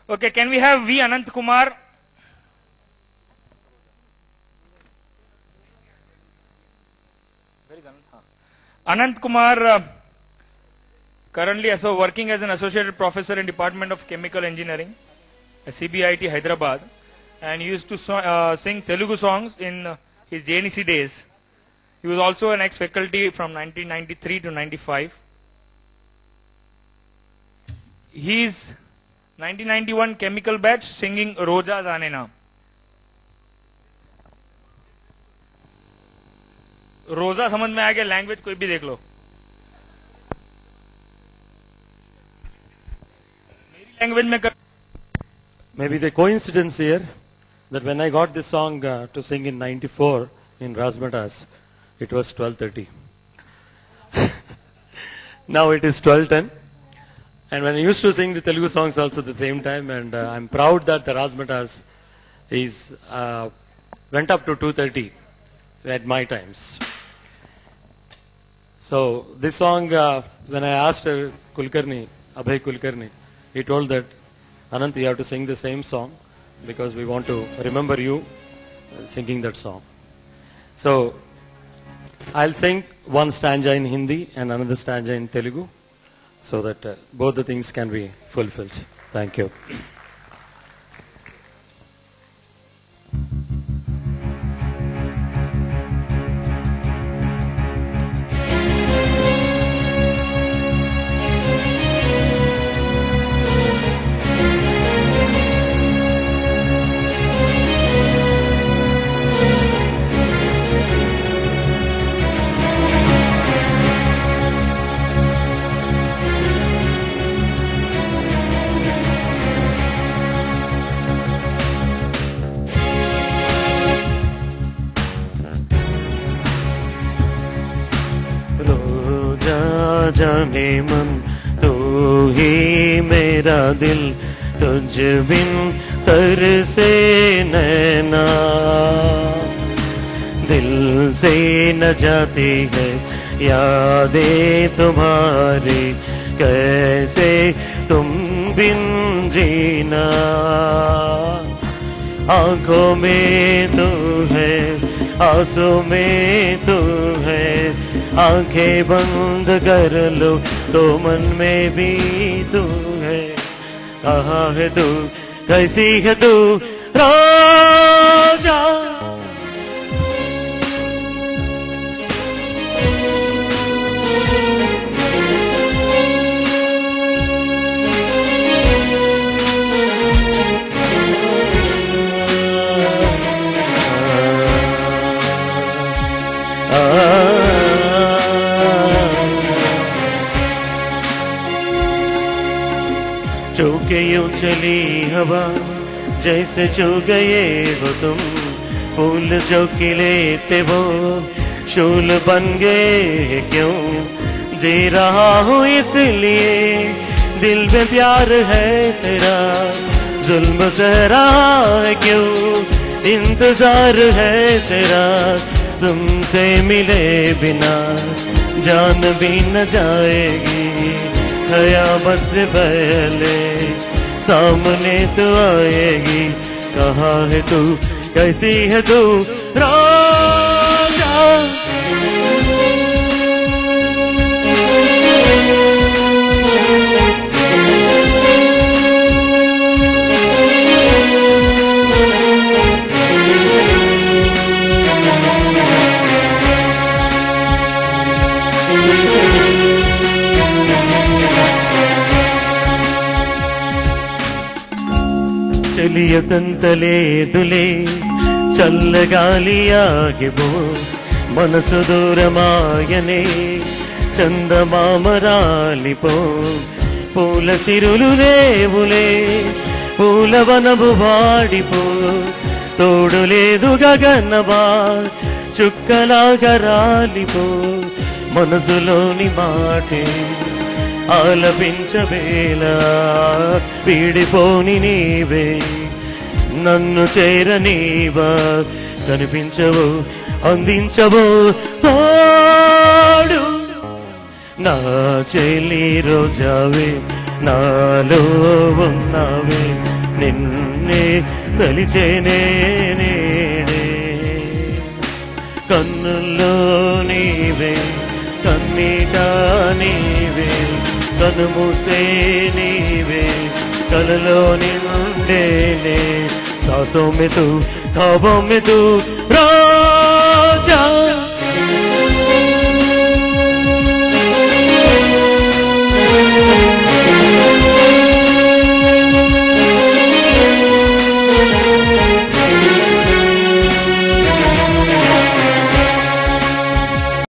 Okay, can we have V. Anant Kumar? Where is Anant? Anant Kumar, currently working as an associate professor in Department of Chemical Engineering at CBIT Hyderabad, and he used to sing Telugu songs in his JNEC days. He was also an ex-faculty from 1993 to 95. He's 1991 chemical batch singing Roja Jaane Na. रोजा समझ में आ गया, language कोई भी देख लो. मेरी language में Maybe the coincidence here that when I got this song to sing in 94 in Razmatas, it was 12:30. Now it is 12:10. And when I used to sing the Telugu songs also at the same time, and I'm proud that the Razmatas is went up to 2:30 at my times. So this song, when I asked Kulkarni, Abhay Kulkarni, he told that, Anant, you have to sing the same song because we want to remember you singing that song. So I'll sing one stanza in Hindi and another stanza in Telugu so that both the things can be fulfilled. Thank you. जाने मन तू ही मेरा दिल, तुझ बिन तरसे नैना, दिल से न जाती है यादें तुम्हारी, कैसे तुम बिन जीना, आंखों में तू है, आंसू में तू है, आंखें बंद कर लो तो मन में भी तू है, कहाँ है तू, कैसी है तू रोजा. छू के यूं चली हवा जैसे छू गए हो तुम, फूल जो खिले थे वो शूल बन गए क्यों, जी रहा हूँ इसलिए दिल में प्यार है तेरा, जुल्म सह रहा है क्यों, इंतजार है तेरा, तुमसे मिले बिना जान भी न जाएगी, कयामत से पहले सामने तो आएगी, कहाँ है तू, कैसी है तू रोजा. चलिए तंतले दुले चल गालियागे बो, मनसु दूरमायने చందమామరాలిపో, పూల సిరులు రేవులే పూలవనము వాడిపో, తోడు లేదు గగనమా చుక్కలాగా రాలిపో, మనసులోని మాటే ఆలపించవేలా, వీడిపోని నీవే నన్ను చేరనీవా, కనిపించవు అందించవు తోడు, నా చెలి రోజావే నాలో ఉన్నావే, నిన్నే తలిచేనే నేడే కన్నుల్లో నీవే కన్నీట నీవే కనుమూస్తే నీవే కలలో నిండేనే सांसों में तू ख्वाबों में तू राजा